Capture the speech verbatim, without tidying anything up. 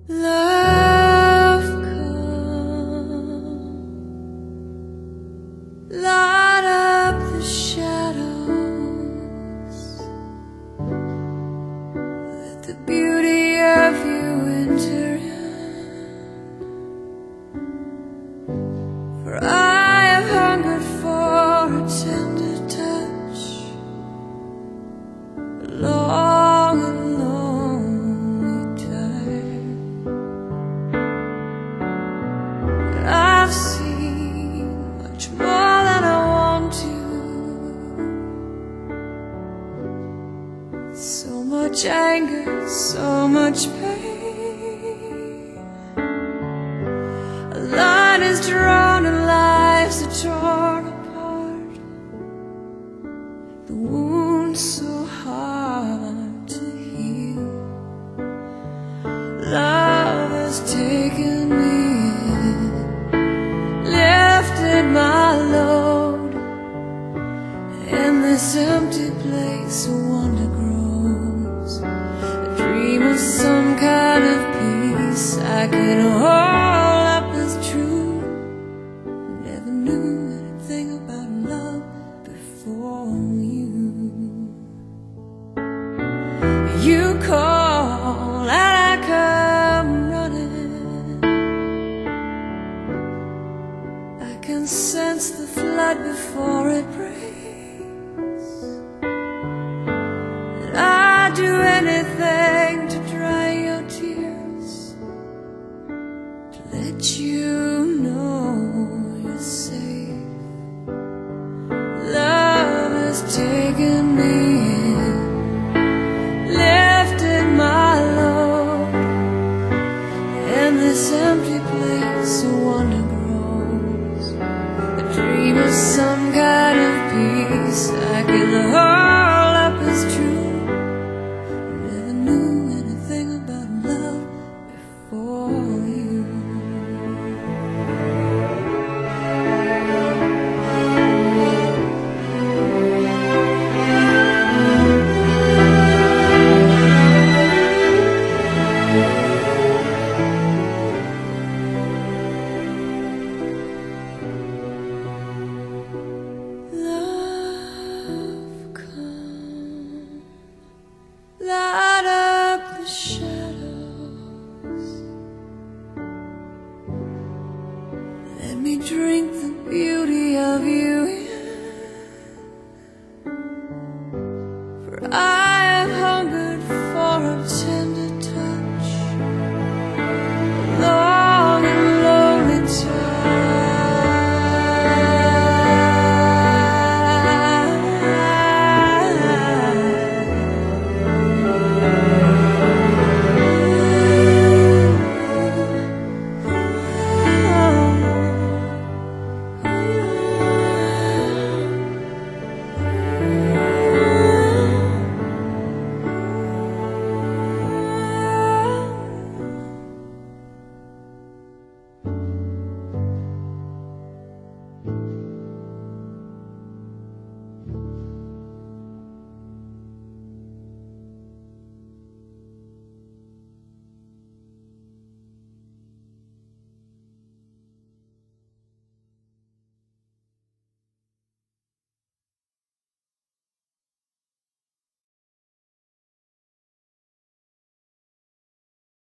Love come, light up the shadows, let the beauty of you enter in, for I have hungered for a tender touch, a long and lonely time. But I've seen much more than I want to, so much anger, so much pain. A line is drawn and lives are torn apart, the wound's so hard to heal. Love has taken me in, lifted my load. In this empty place a wonder grows, a dream of some kind of peace I could hold up as true. Never knew anything about love before you. You call and I come running, I can sense the flood before it breaks, and I'd do anything to dry your tears, to let you know you're safe. Love has taken me in, lifted my load. In this empty place a wonder grows, a dream of some kind of peace I can hold